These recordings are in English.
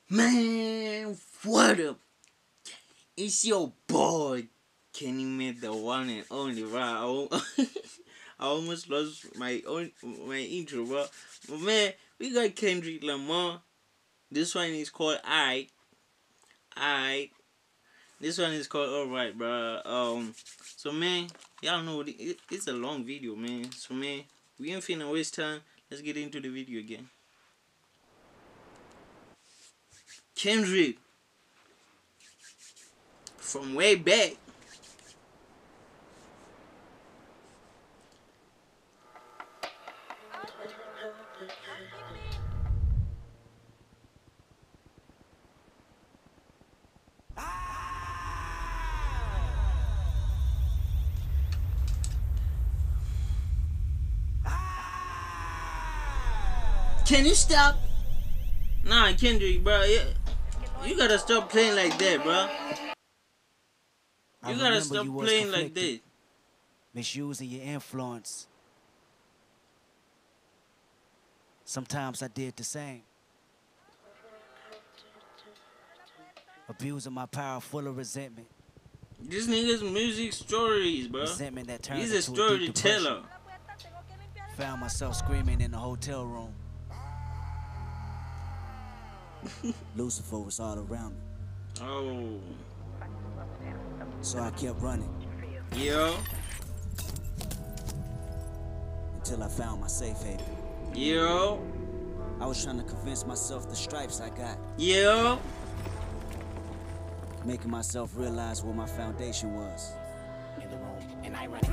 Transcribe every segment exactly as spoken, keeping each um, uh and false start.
Man, what up? It's your boy, kennyMat, the one and only, bro. I almost lost my own my intro, bro. But man, we got Kendrick, Lamar. This one is called I. I. This one is called Alright, bro. Um. So man, y'all know it, it's a long video, man. So man, we ain't finna waste time. Let's get into the video again. Kendrick, from way back. Can you stop? Nah, Kendrick, bro. Yeah. You gotta stop playing like that, bro. You gotta stop you playing like that. Misusing your influence. Sometimes I did the same. Abusing my power, full of resentment. This nigga's music stories, bro. Resentment that turns He's a storyteller. Found myself screaming in the hotel room. Lucifer was all around me. Oh. So I kept running. Yo. Until I found my safe haven. Yo. I was trying to convince myself the stripes I got. Yo. Making myself realize what my foundation was. In the room, and I run it.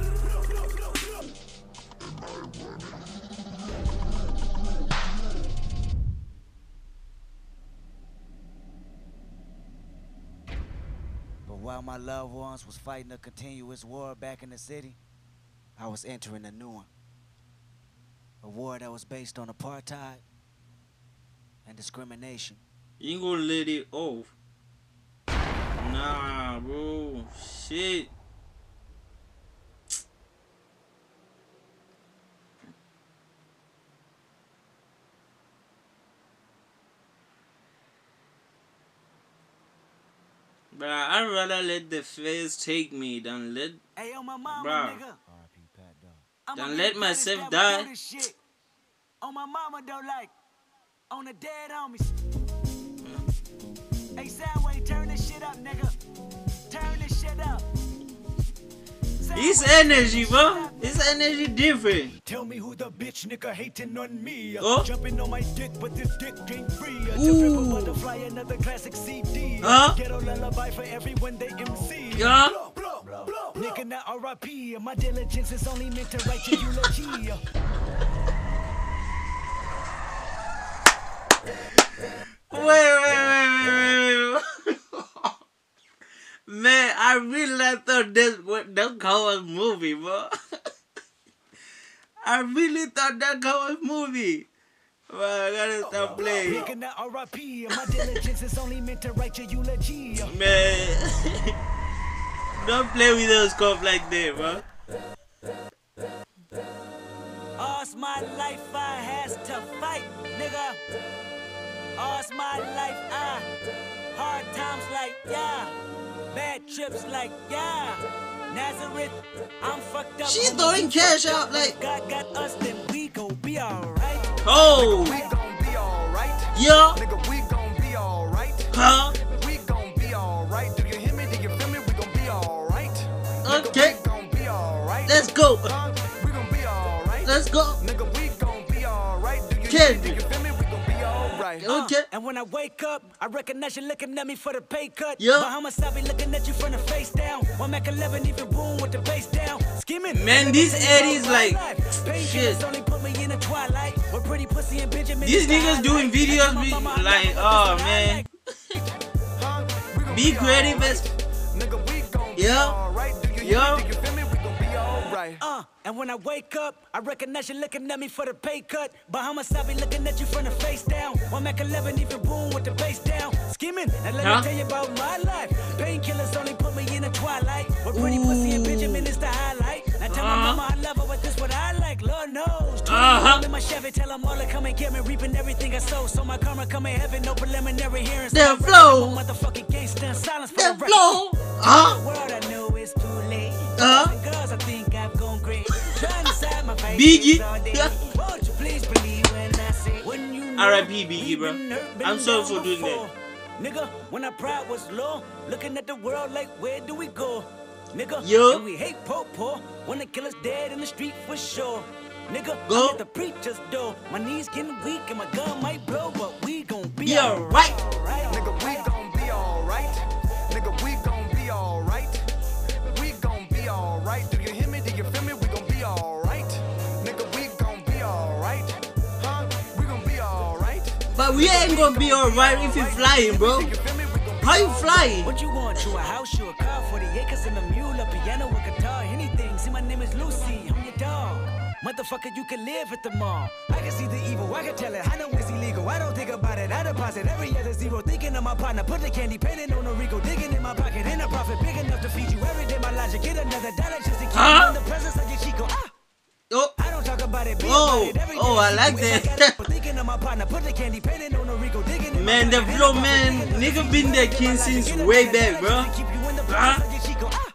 But while my loved ones was fighting a continuous war back in the city, I was entering a new one. A war that was based on apartheid and discrimination. You ain't gonna let it off. Nah, bro. Shit. Bruh, I'd rather let the feds take me than let. Hey, yo, my mama, bruh, nigga. than let myself die. On my mama, though, like, on the dead homies. Hey, Soundwave, turn this shit up, nigga. Turn this shit up. His energy, bro. His energy different. Tell me who the bitch nigga hating on me. Oh. Jumping on my dick, but this dick ain't free. Ooh. Butterfly, another classic C D. Huh? Ghetto lullaby for everyone they M C. Yeah. Blow, blow, blow, blow. Nigga, now R I P. My diligence is only meant to write your eulogy. Wait, wait, wait, wait, wait. Man, I really thought that that was movie, bro. I really thought that was movie. Well, I gotta stop playing. Nigga, now R I P. My diligence is only meant to write your eulogy. Man, don't play with those stuff like that, bro. All's my life I has to fight, nigga. All's my life I hard times like yeah, bad trips like yeah. Nazareth, I'm fucked up. She's throwing cash out like. God got us, then we gon' be alright. Oh. We gon' be alright. Yeah. Nigga, we gon' be alright. Huh? We gon' be alright. Do you hear me? Do you feel me? We gon' be alright. Okay. We gon' be alright. Let's go. Huh? We gon' be alright. Let's go. Nigga, we gon' be alright. Do you Kendrick. hear me? Do you feel me? We gon' be alright. Okay. And when I wake up, I recognize you looking at me for the pay cut. Yeah. Bahamas, I be looking at you from the face down. One Mac eleven, even boom with the bass down. Skimming. Man, these Eddies like shit. Only put me in the twilight. With pretty pussy and Benjamin. These niggas doing videos be like, oh man. Be creative as. Nigga, we gon' be Yeah. alright. Do you hear Yeah. me? Do you feel me? We gon' be alright. Uh, and when I wake up, I recognize you looking at me for the pay cut. Bahamas, I be looking at you from the face down. One Mac eleven, even boom with the bass down. Skimming. And let Huh? me tell you about my life. Painkillers only put me in the twilight. With pretty pussy and Benjamin is the highlight. Now tell my Uh-huh. mama I love her, but this what I like. Lord knows. Two Uh-huh. In my Chevy, tell them all to come and get me, reaping everything I sow. So my karma come in heaven, no preliminary hearings. The flow. Motherfucking gangsta, silence for The the flow. The Huh? world I know it's too late. Uh-huh. Boys and girls, I think I've gone great. Trying to side my face Biggie. all day. Won't you please believe when I say, when you know R I P Biggie, bro. we've been hurt, been I'm sorry down for doing before. that. Nigga, when our pride was low, looking at the world like, where do we go? Nigga, Yo. and we hate po-po, wanna kill us dead in the street for sure. Nigga, Go. I'm at the preacher's door. My knees getting weak and my gun might blow, but we gon' be Be alright. alright. Nigga, we gon' be alright. Nigga, we gon' be alright. We gon' be alright. Do you hear me? Do you feel me? We gon' be alright. Nigga, we gon' be alright. Huh? We gon' be alright. But we ain't gonna be alright if you flying, bro. You feel me? We gon' be How you flying? What you want? You a house, you a car, forty acres and a mule, a piano, a guitar, anything. See, my name is Lucy, I'm your dog. Motherfucker, you can live at the mall. I can see the evil, I can tell it. I know it's illegal. I don't think about it. I deposit every other zero. Thinking of my partner, put the candy painting on a Rico, digging in my pocket, in a profit big enough to feed you every day. My logic, get another dollar just to keep Huh? you in the presence of your Chico. Ah! Oh, I don't talk about it. Be Oh, about it every oh, day. I like If I that. got it, but thinking of my partner, put the candy painting on a Rico, digging in my man, the pocket, in a flow, profit man. big enough to Nigga feed been you there every day. king My since logic, get way another back, dollar bro. just to keep you in the Huh? presence of your Chico. Ah!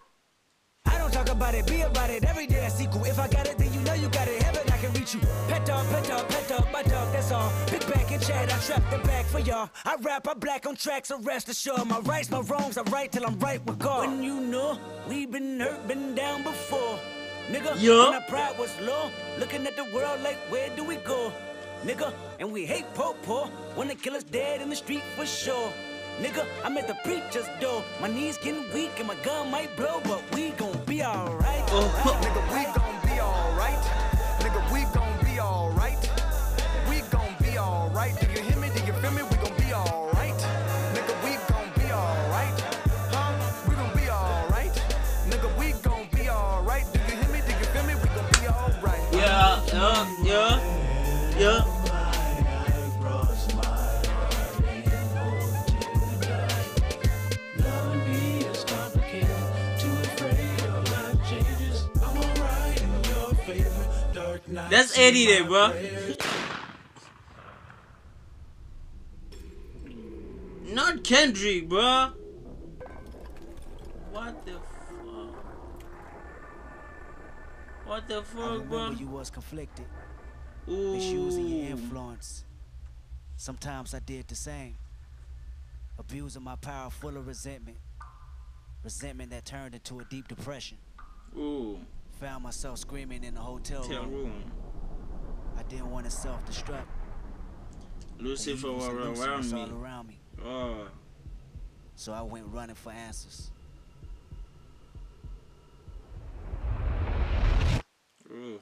I don't talk about it, be about it every day. I sequel. If I got it, then you know you got it. Heaven, I can reach you. Pet dog, pet dog, pet dog, my dog, that's all. Big back and chat, I trap the back for y'all. I rap, I black on tracks, so rest assured. My rights, my wrongs, I right till I'm right with God. When you know we been hurt, been down before. Nigga, Yeah. when our pride was low, looking at the world like, where do we go? Nigga, and we hate po-po, wanna kill us dead in the street for sure. Nigga, I'm at the preacher's door. My knees getting weak and my gun might blow, but we gon' be alright. Oh, Nigga, we gon' be alright. Nigga, we gon' be alright. We gon' be alright. Do you hear me? Do you feel me? We gon' be alright. Nigga, we gon' be alright. Huh? We gon' be alright. Nigga, we gon' be alright. Do you hear me? Do you feel me? We gon' be alright. yeah, yeah, yeah, yeah. That's Eddie there, bro. Not Kendrick, bro. What the fuck? What the I fuck, remember bro? you was conflicted, Ooh. misusing your influence. Sometimes I did the same, abusing my power full of resentment. Resentment that turned into a deep depression. Ooh. Found myself screaming in the hotel Tell room. room. I didn't want to self-destruct. Lucifer and was evil was around elusive me. all around me. Oh. So I went running for answers. Ooh.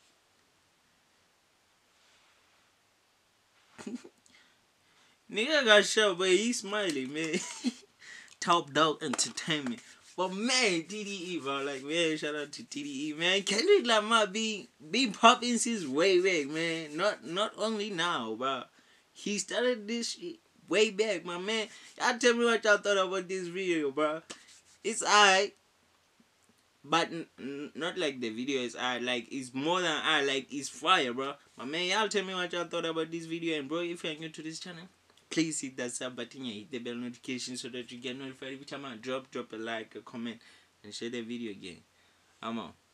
Nigga got shot, but he's smiling, man. Top Dog Entertainment. But man, T D E, bro, like, man, shout out to T D E, man. Kendrick Lamar be be popping since way back, man. Not not only now, bro. He started this shit way back, my man. Y'all tell me what y'all thought about this video, bro. It's alright, but n- n- not like the video is alright. Like, it's more than alright. Like, it's fire, bro. My man, y'all tell me what y'all thought about this video. And bro, if you're new to this channel, please hit that sub button and hit the bell notification so that you get notified every time I drop. Drop a like, a comment, and share the video again. I'm out.